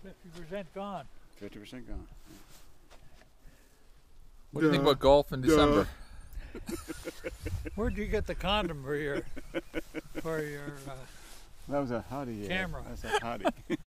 50% gone. 50% gone. What do you think about golf in December? Where'd you get the condom for your That was a hottie. camera? That's a hottie.